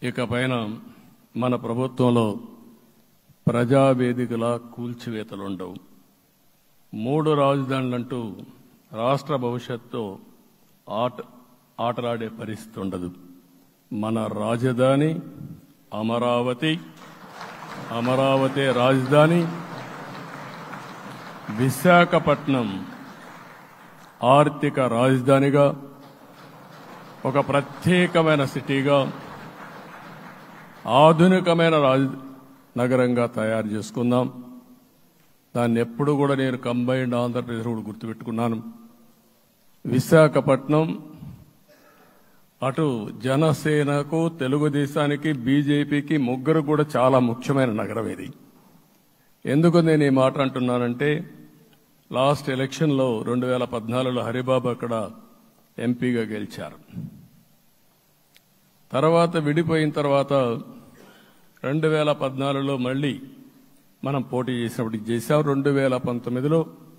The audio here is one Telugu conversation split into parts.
ఇకపైన మన ప్రభుత్వంలో ప్రజావేదికల కూల్చివేతలుండవు. 3 రాజధానులంటూ రాష్ట్ర భవిష్యత్తు ఆటలాడే పరిస్థితి ఉండదు. మన రాజధాని అమరావతి, అమరావతి రాజధాని. విశాఖపట్నం ఆర్థిక రాజధానిగా, ఒక ప్రత్యేకమైన సిటీగా, ఆధునికమైన నగరంగా తయారు చేసుకుందాం. దాన్ని ఎప్పుడు కూడా నేను కంబైన్డ్ ఆంధ్రప్రదేశ్ కూడా గుర్తుపెట్టుకున్నాను. విశాఖపట్నం అటు జనసేనకు, తెలుగుదేశానికి, బీజేపీకి ముగ్గురు కూడా చాలా ముఖ్యమైన నగరం ఇది. ఎందుకు నేను ఈ మాట అంటున్నానంటే, లాస్ట్ ఎలక్షన్లో 2014లో హరిబాబు అక్కడ ఎంపీగా గెలిచారు. తర్వాత విడిపోయిన తర్వాత 2014లో మళ్లీ మనం పోటీ చేసినప్పుడు చేశాం. 2019లో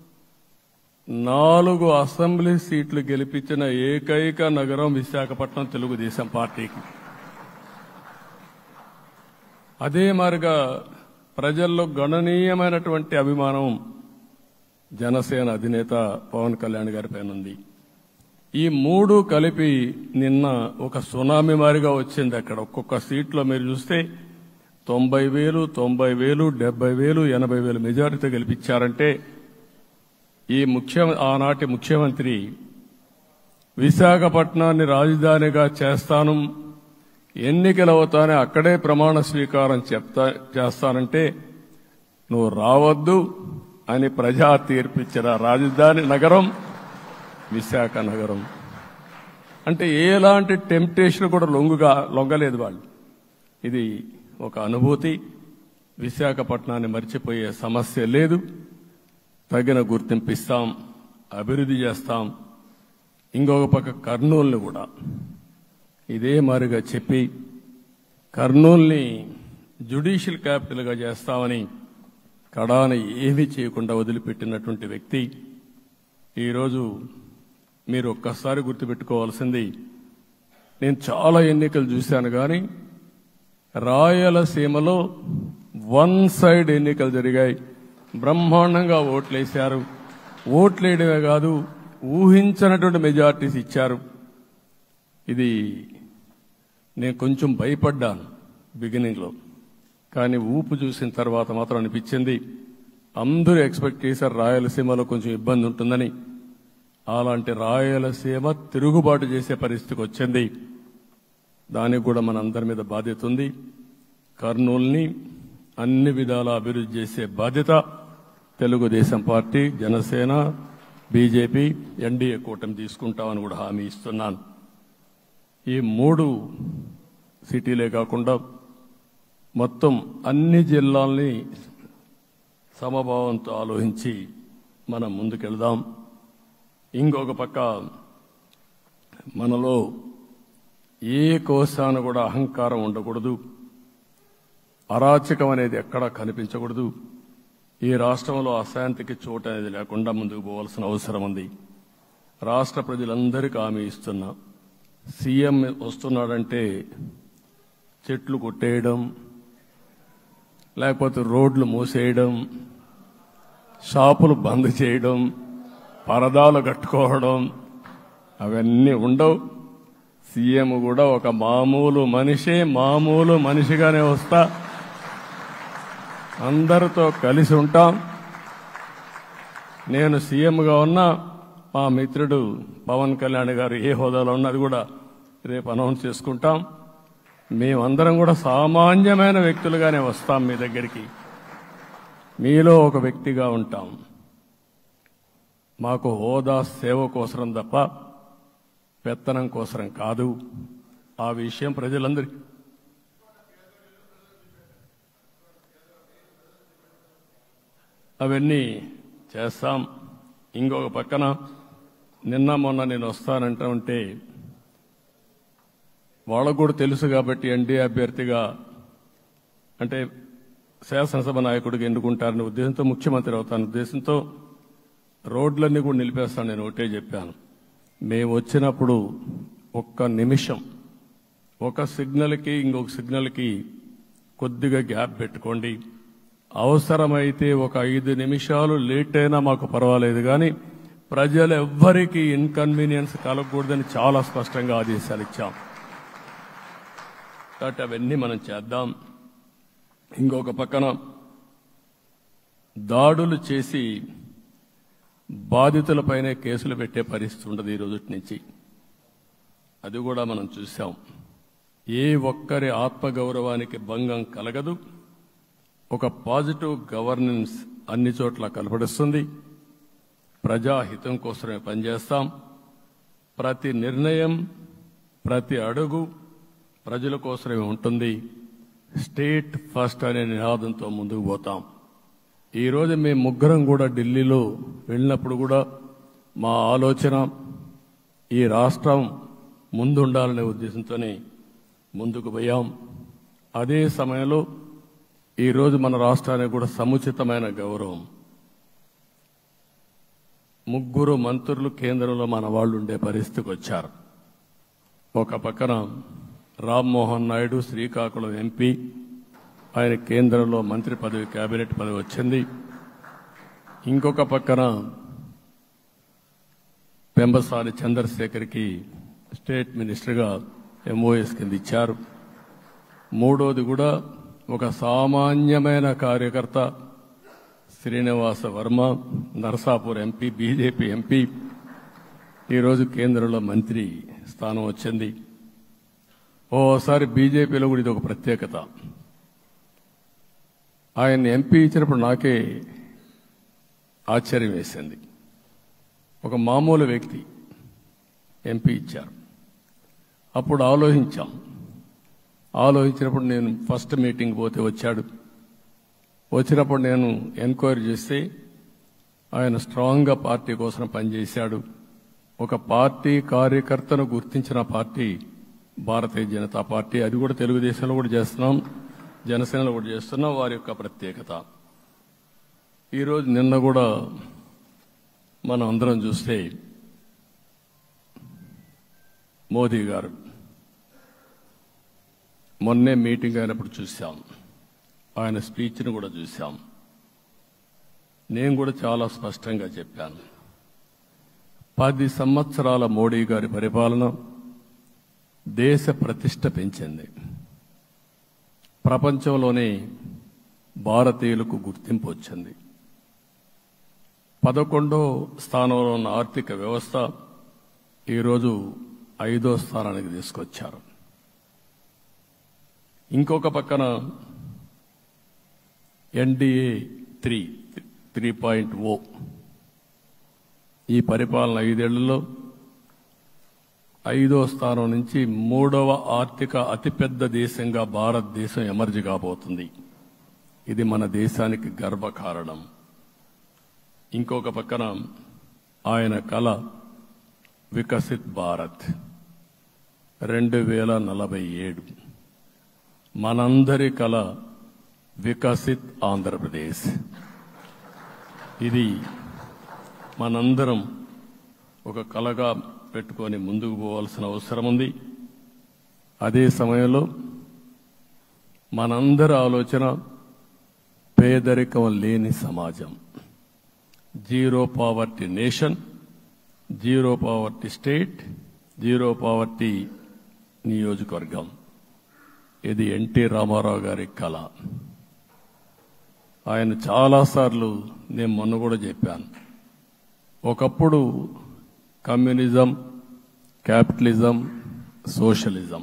4 అసెంబ్లీ సీట్లు గెలిపించిన ఏకైక నగరం విశాఖపట్నం తెలుగుదేశం పార్టీకి. అదే మాదిరిగా ప్రజల్లో గణనీయమైనటువంటి అభిమానం జనసేన అధినేత పవన్ కళ్యాణ్ గారి పైన ఉంది. ఈ 3 కలిపి నిన్న ఒక సునామీ మారిగా వచ్చింది. అక్కడ ఒక్కొక్క సీట్లో మీరు చూస్తే 90,000, 90,000, 70,000, 80,000 మెజారిటీ గెలిపించారంటే ఆనాటి ముఖ్యమంత్రి విశాఖపట్నాన్ని రాజధానిగా చేస్తాను, ఎన్నికలవుతానే అక్కడే ప్రమాణ స్వీకారం చేస్తానంటే నువ్వు రావద్దు అని ప్రజా తీర్పిచ్చిన రాజధాని నగరం విశాఖ నగరం. అంటే ఎలాంటి టెంప్టేషన్ కూడా లొంగలేదు వాళ్ళు. ఇది ఒక అనుభూతి. విశాఖపట్నాన్ని మర్చిపోయే సమస్య లేదు. తగిన గుర్తింపు ఇస్తాం, అభివృద్ధి చేస్తాం. ఇంకొక పక్క కర్నూలుని కూడా ఇదే మాదిరిగా చెప్పి కర్నూలుని జ్యుడిషియల్ క్యాపిటల్గా చేస్తామని కడాన ఏమీ చేయకుండా వదిలిపెట్టినటువంటి వ్యక్తి. ఈరోజు మీరు ఒక్కసారి గుర్తుపెట్టుకోవాల్సింది, నేను చాలా ఎన్నికలు చూశాను కానీ రాయలసీమలో 1 సైడ్ ఎన్నికలు జరిగాయి. బ్రహ్మాండంగా ఓట్లేశారు. ఓట్లేయడమే కాదు, ఊహించినటువంటి మెజార్టీస్ ఇచ్చారు. ఇది నేను కొంచెం భయపడ్డాను బిగినింగ్లో, కానీ ఊపు చూసిన తర్వాత మాత్రం అనిపించింది అందరూ ఎక్స్పెక్ట్ చేశారు రాయలసీమలో కొంచెం ఇబ్బంది ఉంటుందని. అలాంటి రాయలసీమ తిరుగుబాటు చేసే పరిస్థితికి వచ్చింది. దానికి కూడా మన అందరి మీద బాధ్యత ఉంది. కర్నూలుని అన్ని విధాలా అభివృద్ధి చేసే బాధ్యత Telugu Desam party, Janasena, BJP, NDA కూటమి తీసుకుంటామని కూడా హామీ ఇస్తున్నాను. ఈ 3 సిటీలే కాకుండా మొత్తం అన్ని జిల్లాల్ని సమభావంతో ఆలోచించి మనం ముందుకెళ్దాం. ఇంకొక పక్క మనలో ఏ కోశాన కూడా అహంకారం ఉండకూడదు, అరాచకం అనేది ఎక్కడా కనిపించకూడదు. ఈ రాష్ట్రంలో అశాంతికి చోటు అనేది లేకుండా ముందుకు పోవాల్సిన అవసరం ఉంది. రాష్ట్ర ప్రజలందరికీ హామీ ఇస్తున్నా, సీఎం వస్తున్నాడంటే చెట్లు కొట్టేయడం, లేకపోతే రోడ్లు మూసేయడం, షాపులు బంద్ చేయడం, పరదాలు కట్టుకోవడం అవన్నీ ఉండవు. సీఎం కూడా ఒక మామూలు మనిషిగానే వస్తా, అందరితో కలిసి ఉంటాం. నేను సీఎంగా ఉన్నా మా మిత్రుడు పవన్ కళ్యాణ్ గారు ఏ హోదాలో ఉన్నది కూడా రేపు అనౌన్స్ చేసుకుంటాం. మేమందరం కూడా సామాన్యమైన వ్యక్తులుగానే వస్తాం మీ దగ్గరికి, మీలో ఒక వ్యక్తిగా ఉంటాం. మాకు హోదా సేవ కోసరం తప్ప పెత్తనం కోసరం కాదు. ఆ విషయం ప్రజలందరికీ అవన్నీ చేస్తాం. ఇంకొక పక్కన నిన్న మొన్న నేను వస్తానంటా ఉంటే వాళ్ళకు కూడా తెలుసు కాబట్టి ఎన్డీఏ అభ్యర్థిగా అంటే శాసనసభ నాయకుడిగా ఎన్నుకుంటారనే ఉద్దేశంతో, ముఖ్యమంత్రి అవుతాను ఉద్దేశంతో రోడ్లన్నీ కూడా నిలిపేస్తాను. నేను ఒకటే చెప్పాను, మేము వచ్చినప్పుడు ఒక్క నిమిషం ఒక సిగ్నల్కి ఇంకొక సిగ్నల్కి కొద్దిగా గ్యాప్ పెట్టుకోండి. అవసరమైతే ఒక 5 నిమిషాలు లేట్ అయినా మాకు పర్వాలేదు, కానీ ప్రజలు ఎవ్వరికీ ఇన్కన్వీనియన్స్ కలగకూడదని చాలా స్పష్టంగా ఆదేశాలు ఇచ్చాం. కాబట్టి అవన్నీ మనం చేద్దాం. ఇంకొక పక్కన దాడులు చేసి బాధితులపైనే కేసులు పెట్టే పరిస్థితి ఉండదు ఈ రోజు నుంచి. అది కూడా మనం చూసాం. ఏ ఒక్కరి ఆత్మగౌరవానికి భంగం కలగదు. ఒక పాజిటివ్ గవర్నెన్స్ అన్ని చోట్ల కనపడుస్తుంది. ప్రజాహితం కోసమే పనిచేస్తాం. ప్రతి నిర్ణయం, ప్రతి అడుగు ప్రజల కోసమే ఉంటుంది. స్టేట్ ఫస్ట్ అనే నినాదంతో ముందుకు పోతాం. ఈరోజు మేము ముగ్గురం కూడా ఢిల్లీలో వెళ్ళినప్పుడు కూడా మా ఆలోచన ఈ రాష్ట్రం ముందుండాలనే ఉద్దేశంతోనే ముందుకు పోయాం. అదే సమయంలో ఈరోజు మన రాష్ట్రానికి కూడా సముచితమైన గౌరవం. 3 మంత్రులు కేంద్రంలో మన వాళ్ళు ఉండే పరిస్థితికి వచ్చారు. ఒక పక్కన రామ్మోహన్ నాయుడు శ్రీకాకుళం ఎంపీ, ఆయన కేంద్రంలో మంత్రి పదవి, కేబినెట్ పదవి వచ్చింది. ఇంకొక పక్కన పెంబసాని చంద్రశేఖర్కి స్టేట్ మినిస్టర్గా MOS కింద ఇచ్చారు. మూడోది కూడా ఒక సామాన్యమైన కార్యకర్త Srinivasa Varma, Narsapur MP, BJP MP, ఈరోజు కేంద్రంలో మంత్రి స్థానం వచ్చింది. ఓసారి బీజేపీలో కూడా ఇది ఒక ప్రత్యేకత. ఆయన ఎంపీ ఇచ్చినప్పుడు నాకే ఆశ్చర్యం వేసింది. ఒక మామూలు వ్యక్తి ఎంపీ ఇచ్చారు. అప్పుడు ఆలోచించినప్పుడు నేను ఫస్ట్ మీటింగ్ పోతే వచ్చాడు. వచ్చినప్పుడు నేను ఎంక్వైరీ చేస్తే ఆయన స్ట్రాంగ్గా పార్టీ కోసం పనిచేశాడు. ఒక పార్టీ కార్యకర్తను గుర్తించిన పార్టీ భారతీయ జనతా పార్టీ. అది కూడా తెలుగుదేశంలో కూడా చేస్తున్నాం, జనసేనలో కూడా చేస్తున్నాం. వారి యొక్క ప్రత్యేకత. ఈరోజు నిన్న కూడా మనం అందరం చూస్తే మోదీ గారు మొన్నే మీటింగ్ అయినప్పుడు చూశాం. ఆయన స్పీచ్ను కూడా చూశాం. నేను కూడా చాలా స్పష్టంగా చెప్పాను. 10 సంవత్సరాల మోడీ గారి పరిపాలన దేశ ప్రతిష్ట పెంచింది. ప్రపంచంలోనే భారతీయులకు గుర్తింపు వచ్చింది. 11వ స్థానంలో ఉన్న ఆర్థిక వ్యవస్థ ఈరోజు 5వ స్థానానికి తీసుకొచ్చారు. ఇంకొక పక్కన NDA 3.0 ఈ పరిపాలన 5 ఏళ్లలో 5వ స్థానం నుంచి 3వ ఆర్థిక అతిపెద్ద దేశంగా భారతదేశం ఎమర్జ్ కాబోతుంది. ఇది మన దేశానికి గర్వకారణం. ఇంకొక పక్కన ఆయన కల వికసిత్ భారత్ 2047, మనందరి కల వికసిత్ ఆంధ్రప్రదేశ్. ఇది మనందరం ఒక కలగా పెట్టుకొని ముందుకు పోవాల్సిన అవసరం ఉంది. అదే సమయంలో మనందరి ఆలోచన పేదరికం లేని సమాజం, zero poverty nation, zero poverty state, zero poverty నియోజకవర్గం. ఇది ఎన్టీ రామారావు గారి కళ. ఆయన చాలాసార్లు నేను మొన్న కూడా చెప్పాను. ఒకప్పుడు కమ్యూనిజం, క్యాపిటలిజం, సోషలిజం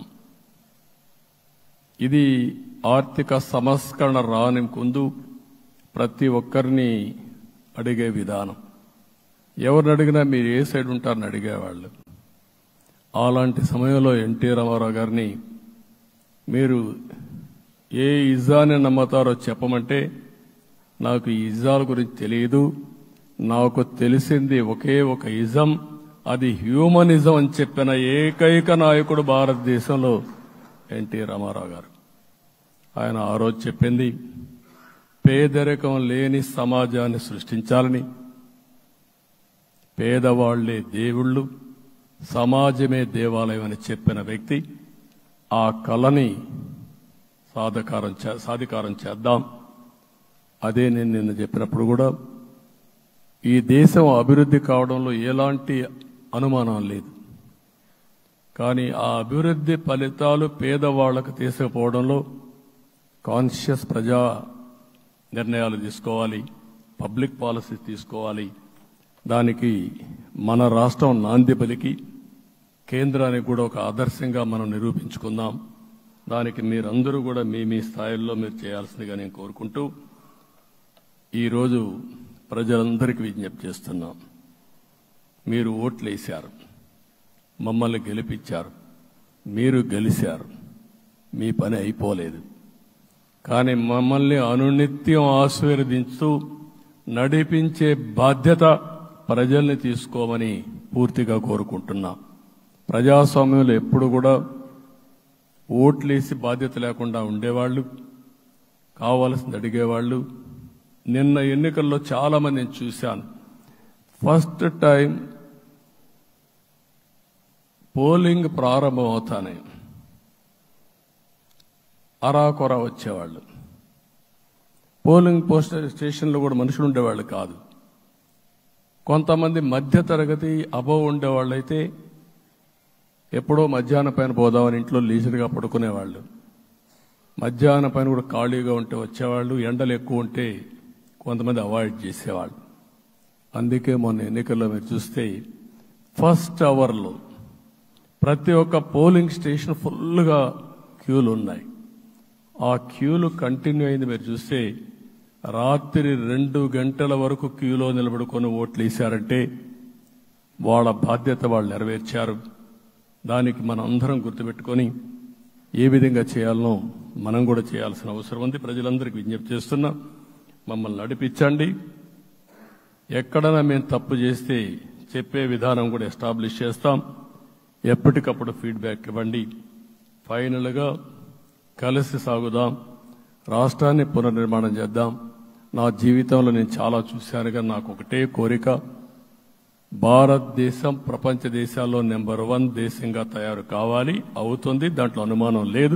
ఇది ఆర్థిక సంస్కరణ రాని ముందు ప్రతి ఒక్కరిని అడిగే విధానం. ఎవరిని అడిగినా మీరు ఏ సైడ్ ఉంటారని అడిగేవాళ్ళు. అలాంటి సమయంలో ఎన్టీ రామారావు గారిని మీరు ఏ ఇజాన్ని నమ్ముతారో చెప్పమంటే నాకు ఈ ఇజాల గురించి తెలియదు, నాకు తెలిసింది ఒకే ఒక ఇజం, అది హ్యూమనిజం అని చెప్పిన ఏకైక నాయకుడు భారతదేశంలో ఎన్టీ రామారావు గారు. ఆయన ఆ రోజు చెప్పింది పేదరికం లేని సమాజాన్ని సృష్టించాలని, పేదవాళ్లే దేవుళ్ళు, సమాజమే దేవాలయం అని చెప్పిన వ్యక్తి. ఆ కళని సాధికారం చేద్దాం. అదే నేను నిన్న చెప్పినప్పుడు కూడా ఈ దేశం అభివృద్ధి కావడంలో ఎలాంటి అనుమానం లేదు. కానీ ఆ అభివృద్ధి ఫలితాలు పేదవాళ్లకు తీసుకుపోవడంలో కాన్షియస్ ప్రజా నిర్ణయాలు తీసుకోవాలి, పబ్లిక్ పాలసీ తీసుకోవాలి. దానికి మన రాష్ట్రం నాంది పలికి కేంద్రానికి కూడా ఒక ఆదర్శంగా మనం నిరూపించుకుందాం. దానికి మీరందరూ కూడా మీ స్థాయిల్లో మీరు చేయాల్సిందిగా నేను కోరుకుంటూ ఈరోజు ప్రజలందరికీ విజ్ఞప్తి చేస్తున్నాం. మీరు ఓట్లు వేశారు, మమ్మల్ని గెలిపించారు, మీరు గెలిచారు, మీ పని అయిపోలేదు. కానీ మమ్మల్ని అనునిత్యం ఆశీర్వదించుతూ నడిపించే బాధ్యత ప్రజల్ని తీసుకోమని పూర్తిగా కోరుకుంటున్నాం. ప్రజాస్వామ్యంలో ఎప్పుడు కూడా ఓట్లేసి బాధ్యత లేకుండా ఉండేవాళ్లు, కావాల్సింది అడిగేవాళ్లు. నిన్న ఎన్నికల్లో చాలా మందిని చూశాను. ఫస్ట్ టైం పోలింగ్ ప్రారంభం అవుతానే అరాకొర వచ్చేవాళ్ళు. పోలింగ్ స్టేషన్లో కూడా మనుషులు ఉండేవాళ్ళు కాదు. కొంతమంది మధ్యతరగతి అబవ్ ఉండేవాళ్ళైతే ఎప్పుడో మధ్యాహ్నం పైన పోదామని ఇంట్లో లీజర్గా పడుకునేవాళ్ళు. మధ్యాహ్నం పైన కూడా ఖాళీగా ఉంటే వచ్చేవాళ్ళు. ఎండలు ఎక్కువ ఉంటే కొంతమంది అవాయిడ్ చేసేవాళ్ళు. అందుకే మొన్న ఎన్నికల్లో మీరు చూస్తే ఫస్ట్ అవర్లో ప్రతి ఒక్క పోలింగ్ స్టేషన్ ఫుల్గా క్యూలు ఉన్నాయి. ఆ క్యూలు కంటిన్యూ అయింది. మీరు చూస్తే రాత్రి 2 గంటల వరకు క్యూలో నిలబడుకొని ఓట్లు వేశారంటే వాళ్ళ బాధ్యత వాళ్ళు నెరవేర్చారు. దానికి మనం అందరం గుర్తుపెట్టుకొని ఏ విధంగా చేయాలనో మనం కూడా చేయాల్సిన అవసరం ఉంది. ప్రజలందరికీ విజ్ఞప్తి చేస్తున్నా, మమ్మల్ని నడిపించండి. ఎక్కడైనా మేము తప్పు చేస్తే చెప్పే విధానం కూడా ఎస్టాబ్లిష్ చేస్తాం. ఎప్పటికప్పుడు ఫీడ్బ్యాక్ ఇవ్వండి. ఫైనల్గా కలిసి సాగుదాం, రాష్ట్రాన్ని పునర్నిర్మాణం చేద్దాం. నా జీవితంలో నేను చాలా చూశానుగా నాకు ఒకటే కోరిక, భారతదేశం ప్రపంచ దేశాల్లో నెంబర్ 1 దేశంగా తయారు కావాలి. అవుతుంది, దాంట్లో అనుమానం లేదు.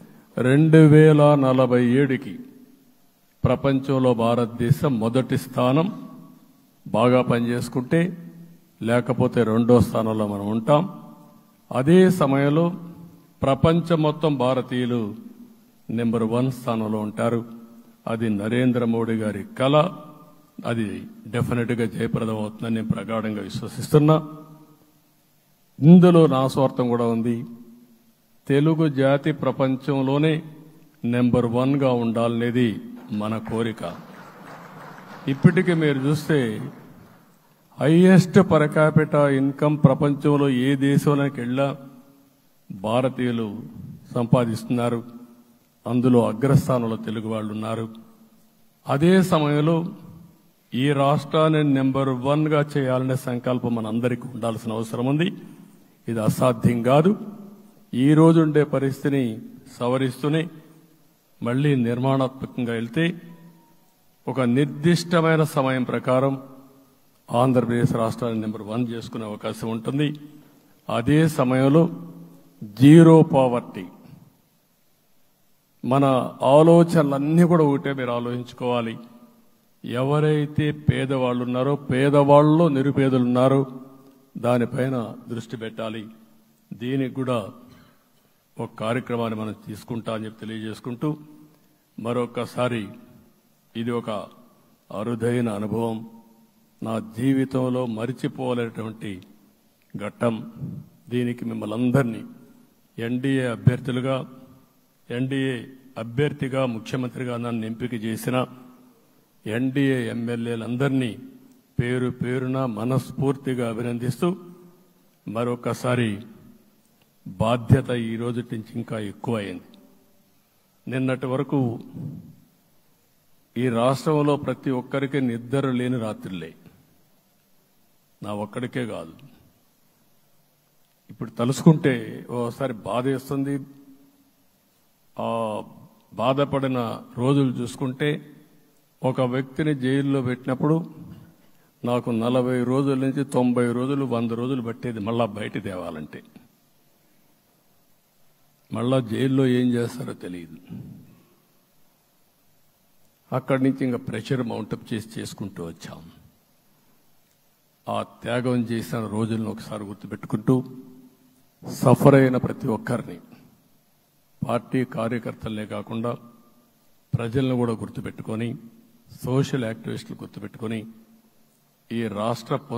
2047కి ప్రపంచంలో భారతదేశం మొదటి స్థానం. బాగా పనిచేసుకుంటే, లేకపోతే 2వ స్థానంలో మనం ఉంటాం. అదే సమయంలో ప్రపంచం మొత్తం భారతీయులు నెంబర్ 1 స్థానంలో ఉంటారు. అది నరేంద్ర మోడీ గారి కళ. అది డెఫినెట్గా జయప్రదం అవుతుందని నేను ప్రగాఢంగా విశ్వసిస్తున్నా. ఇందులో నా స్వార్థం కూడా ఉంది. తెలుగు జాతి ప్రపంచంలోనే నెంబర్ 1గా ఉండాలనేది మన కోరిక. ఇప్పటికీ మీరు చూస్తే హైయెస్ట్ పర్ క్యాపిటా ఇన్కమ్ ప్రపంచంలో ఏ దేశంలోకి వెళ్ళా భారతీయులు సంపాదిస్తున్నారు. అందులో అగ్రస్థానంలో తెలుగు వాళ్ళు ఉన్నారు. అదే సమయంలో ఈ రాష్ట్రాన్ని నెంబర్ 1గా చేయాలనే సంకల్పం మనందరికీ ఉండాల్సిన అవసరం ఉంది. ఇది అసాధ్యం కాదు. ఈ రోజు ఉండే పరిస్థితిని సవరిస్తూనే మళ్లీ నిర్మాణాత్మకంగా వెళ్తే ఒక నిర్దిష్టమైన సమయం ప్రకారం ఆంధ్రప్రదేశ్ రాష్ట్రాన్ని నెంబర్ 1 చేసుకునే అవకాశం ఉంటుంది. అదే సమయంలో జీరో పావర్టీ. మన ఆలోచనలన్నీ కూడా ఒకటే మీరు ఆలోచించుకోవాలి. ఎవరైతే పేదవాళ్ళు ఉన్నారో, పేదవాళ్ళలో నిరుపేదలు ఉన్నారో దానిపైన దృష్టి పెట్టాలి. దీనికి కూడా ఒక కార్యక్రమాన్ని మనం తీసుకుంటా అని చెప్పి తెలియజేసుకుంటూ మరొకసారి ఇది ఒక అరుదైన అనుభవం. నా జీవితంలో మరిచిపోలేనటువంటి ఘట్టం. దీనికి మిమ్మల్ని అందరినీ ఎన్డీఏ అభ్యర్థిగా ముఖ్యమంత్రిగా నన్ను ఎంపిక చేసిన ఎన్డీఏ ఎమ్మెల్యేలందరినీ పేరు పేరున మనస్ఫూర్తిగా అభినందిస్తూ మరొకసారి బాధ్యత ఈ రోజు నుంచి ఇంకా ఎక్కువైంది. నిన్నటి వరకు ఈ రాష్ట్రంలో ప్రతి ఒక్కరికి నిద్ర లేని రాత్రులే. నా ఒక్కడికే కాదు. ఇప్పుడు తలుసుకుంటే ఓసారి బాధ వేస్తుంది. ఆ బాధపడిన రోజులు చూసుకుంటే ఒక వ్యక్తిని జైల్లో పెట్టినప్పుడు నాకు 40 రోజుల నుంచి 90 రోజులు 100 రోజులు పట్టేది మళ్ళా బయట తేవాలంటే. మళ్ళా జైల్లో ఏం చేస్తారో తెలియదు. అక్కడి నుంచి ఇంకా ప్రెషర్ మౌంటప్ చేసుకుంటూ వచ్చాం. ఆ త్యాగం చేసిన రోజులను ఒకసారి గుర్తుపెట్టుకుంటూ సఫర్ అయిన ప్రతి ఒక్కరిని, పార్టీ కార్యకర్తలనే కాకుండా ప్రజలను కూడా గుర్తుపెట్టుకొని, సోషల్ యాక్టివిస్టులు గుర్తుపెట్టుకొని ఈ రాష్ట్ర